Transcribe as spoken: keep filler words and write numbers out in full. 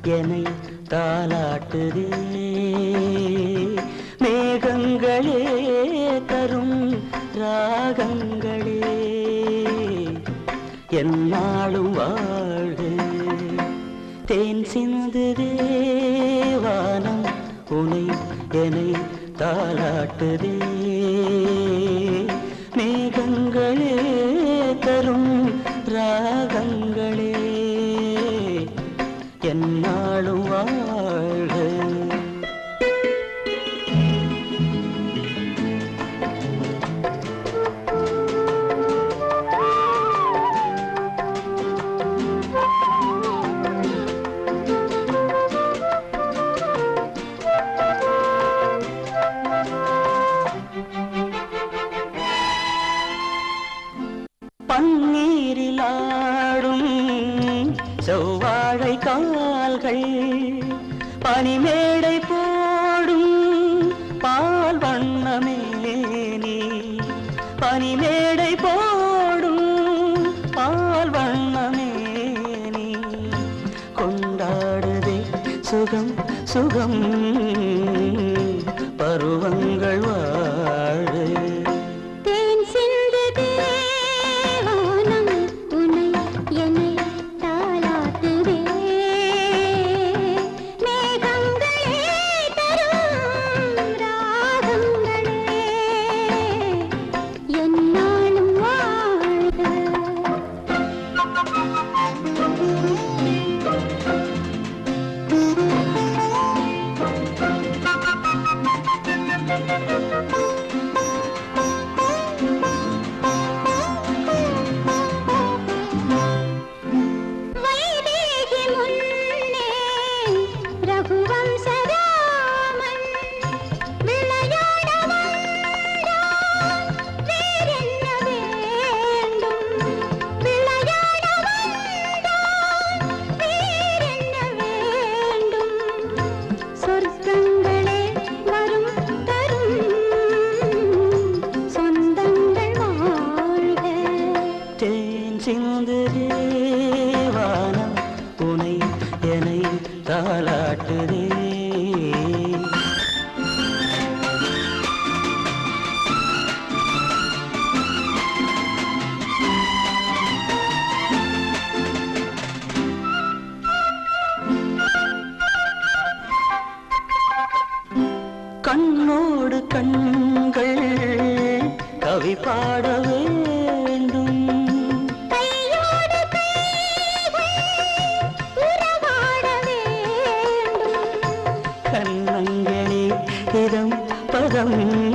என்னை தாலாட்டுதே மேகங்களே தரும் ராகங்களே என்னாலும் வாழ்க தேன் சிந்துதே வானம் உனை என்னை தாலாட்டுதே மேகங்களே தரும் ராகங்களே என்னாலும் வாழ்க பன்னீரிலாடும் செவ்வாழை கால்கள் பனிமேடை போடும் பால் வண்ணமேனி பனிமேடை போடும் பால் வண்ணமேனி கொண்டாடுதே சுகம் சுகம் பருவங்கள் வாழ சிந்துதே வானம் உனை என்னை தாலாட்டுதே கண்ணோடு கண்கள் கவி பாட வேண்டும் கண்ணங்களே இதம் பதம்